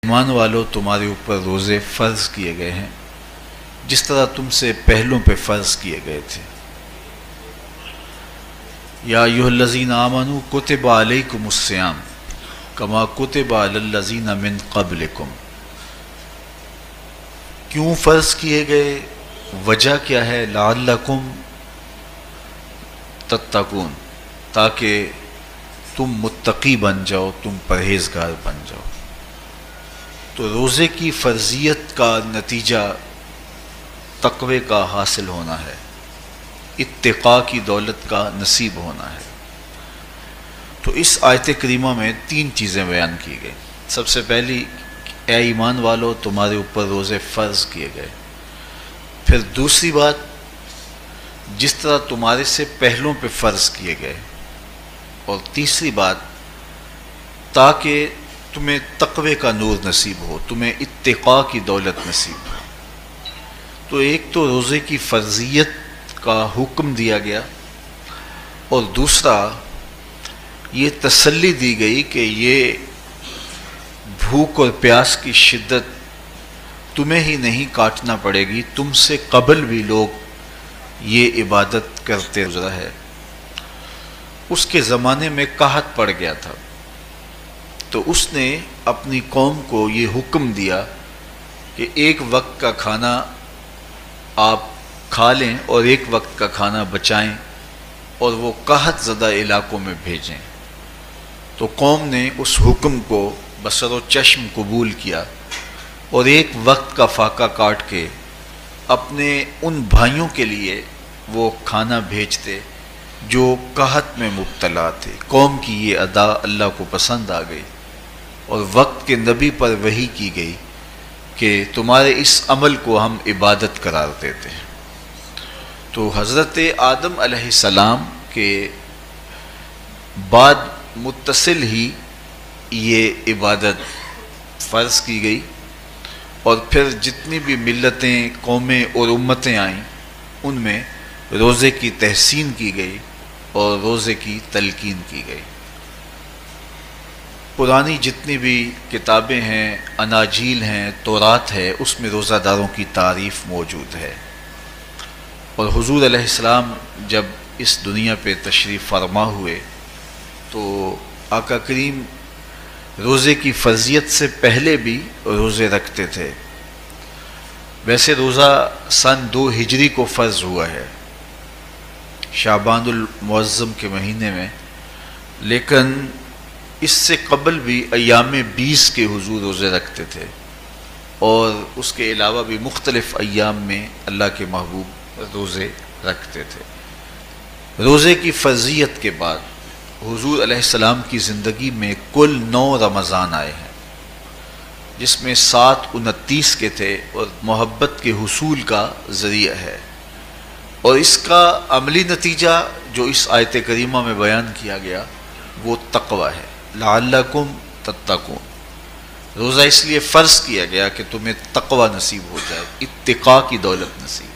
ایمان والو تمہارے اوپر روزے فرض کیے گئے ہیں جس طرح تم سے پہلوں پہ فرض کیے گئے تھے۔ یا ایھا الذین آمنوا کتب علیکم الصیام کما کتب علی الذین من قبلکم۔ کیوں فرض کیے گئے؟ وجہ کیا ہے؟ لعلکم تتقون، تاکہ تم متقی بن جاؤ، تم پرہیزگار بن جاؤ۔ تو روزے کی فرضیت کا نتیجہ تقوی کا حاصل ہونا ہے، اتقاء کی دولت کا نصیب ہونا ہے۔ تو اس آیت کریمہ میں 3 چیزیں بیان کی گئی۔ سب سے پہلی، اے ایمان والو تمہارے اوپر روزے فرض کیے گئے۔ پھر دوسری بات، جس طرح تمہارے سے پہلوں پہ فرض کیے گئے۔ اور تیسری بات، تاکہ تمہیں تقوی کا نور نصیب ہو، تمہیں اتقاء کی دولت نصیب ہو۔ تو ایک تو روزے کی فرضیت کا حکم دیا گیا، اور دوسرا یہ تسلی دی گئی کہ یہ بھوک اور پیاس کی شدت تمہیں ہی نہیں کاٹنا پڑے گی، تم سے قبل بھی لوگ یہ عبادت کرتے گزرا ہے۔ اس کے زمانے میں قحط پڑ گیا تھا، تو اس نے اپنی قوم کو یہ حکم دیا کہ ایک وقت کا کھانا آپ کھا لیں اور ایک وقت کا کھانا بچائیں اور وہ قحط زدہ علاقوں میں بھیجیں۔ تو قوم نے اس حکم کو بصر و چشم قبول کیا اور ایک وقت کا فاقہ کاٹ کے اپنے ان بھائیوں کے لیے وہ کھانا بھیجتے جو قحط میں مبتلا تھے۔ قوم کی یہ ادا اللہ کو پسند آ گئی، اور وقت کے نبی پر وحی کی گئی کہ تمہارے اس عمل کو ہم عبادت قرار دیتے ہیں۔ تو حضرت آدم علیہ السلام کے بعد متصل ہی یہ عبادت فرض کی گئی، اور پھر جتنی بھی ملتیں، قومیں اور امتیں آئیں ان میں روزے کی تحسین کی گئی اور روزے کی تلقین کی گئی۔ پرانی جتنی بھی کتابیں ہیں، اناجیل ہیں، تورات ہے، اس میں روزہ داروں کی تعریف موجود ہے۔ اور حضور علیہ السلام جب اس دنیا پہ تشریف فرما ہوئے تو آقا کریم روزے کی فرضیت سے پہلے بھی روزے رکھتے تھے۔ ویسے روزہ سن 2 ہجری کو فرض ہوا ہے، شعبان المعظم کے مہینے میں، لیکن اس سے قبل بھی ایام 20 کے حضور روزے رکھتے تھے، اور اس کے علاوہ بھی مختلف ایام میں اللہ کے محبوب روزے رکھتے تھے۔ روزے کی فرضیت کے بعد حضور علیہ السلام کی زندگی میں کل 9 رمضان آئے ہیں، جس میں 7 29 کے تھے، اور محبت کے حصول کا ذریعہ ہے۔ اور اس کا عملی نتیجہ جو اس آیت کریمہ میں بیان کیا گیا وہ تقوی ہے، لعلکم تتقون۔ روزہ اس لیے فرض کیا گیا کہ تمہیں تقوی نصیب ہو جائے، اتقاء کی دولت نصیب۔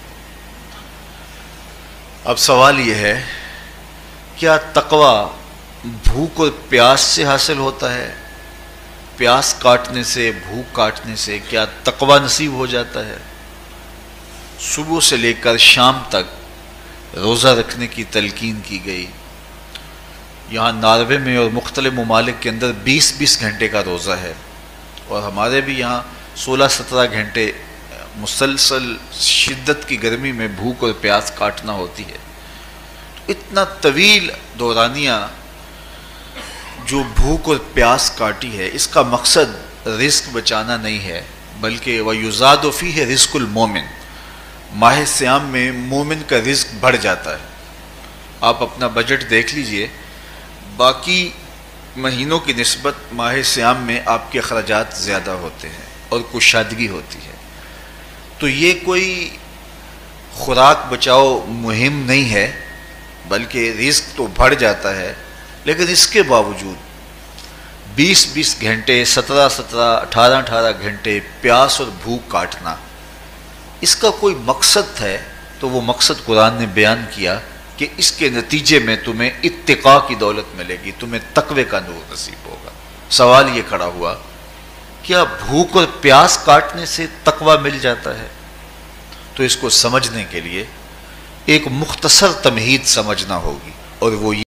اب سوال یہ ہے، کیا تقوی بھوک اور پیاس سے حاصل ہوتا ہے؟ پیاس کاٹنے سے، بھوک کاٹنے سے کیا تقوی نصیب ہو جاتا ہے؟ صبح سے لے کر شام تک روزہ رکھنے کی تلقین کی گئی۔ یہاں ناروے میں اور مختلف ممالک کے اندر 20 گھنٹے کا روزہ ہے، اور ہمارے بھی یہاں 16-17 گھنٹے مسلسل شدت کی گرمی میں بھوک اور پیاس کاٹنا ہوتی ہے۔ اتنا طویل دورانیہ جو بھوک اور پیاس کاٹی ہے، اس کا مقصد رزق بچانا نہیں ہے، بلکہ وَيُزَادُ فِيهِ رِزْقُ الْمُؤْمِنِ، ماہ سیام میں مومن کا رزق بڑھ جاتا ہے۔ آپ اپنا بجٹ دیکھ لیجئے، باقی مہینوں کی نسبت ماہ سیام میں آپ کے اخراجات زیادہ ہوتے ہیں اور کشادگی ہوتی ہے۔ تو یہ کوئی خوراک بچاؤ مہم نہیں ہے، بلکہ رزق تو بڑھ جاتا ہے، لیکن اس کے باوجود 20 گھنٹے، 17 18 گھنٹے پیاس اور بھوک کاٹنا، اس کا کوئی مقصد ہے تو وہ مقصد قرآن نے بیان کیا کہ اس کے نتیجے میں تمہیں اتقاء کی دولت ملے گی، تمہیں تقوی کا نور نصیب ہوگا۔ سوال یہ کھڑا ہوا کیا بھوک اور پیاس کاٹنے سے تقوی مل جاتا ہے؟ تو اس کو سمجھنے کے لیے ایک مختصر تمہید سمجھنا ہوگی، اور وہ